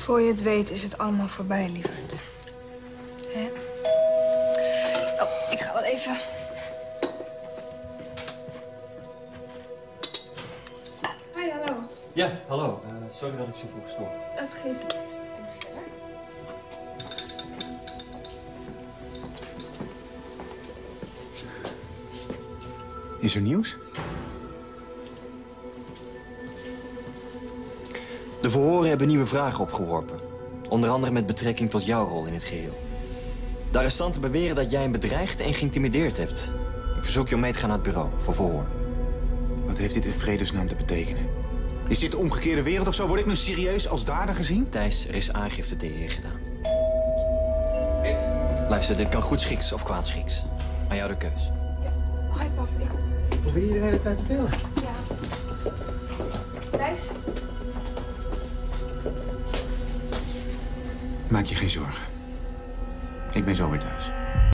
Voor je het weet is het allemaal voorbij, lieverd. Hè? Oh, ik ga wel even... Hi, hallo. Ja, hallo. Sorry dat ik zo vroeg stoor. Dat geeft niets. Is er nieuws? De verhoren hebben nieuwe vragen opgeworpen. Onder andere met betrekking tot jouw rol in het geheel. De arrestanten beweren dat jij hem bedreigd en geïntimideerd hebt. Ik verzoek je om mee te gaan naar het bureau voor verhoor. Wat heeft dit in vredesnaam te betekenen? Is dit de omgekeerde wereld of zo? Word ik nu serieus als dader gezien? Thijs, er is aangifte tegen je gedaan. Luister, dit kan goedschiks of kwaadschiks. Aan jou de keus. Hi, pap. Probeer je de hele tijd te bellen? Ja. Thijs? Maak je geen zorgen. Ik ben zo weer thuis.